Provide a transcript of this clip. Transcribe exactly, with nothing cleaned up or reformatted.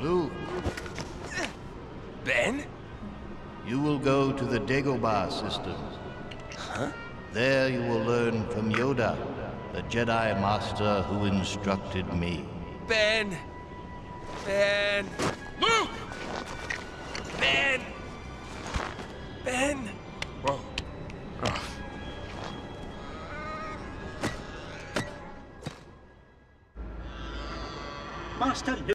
Luke. Ben? You will go to the DAGOBAH system. Huh? There you will learn from YODA, the Jedi Master who instructed me. Ben! Ben! Luke! Ben! Ben!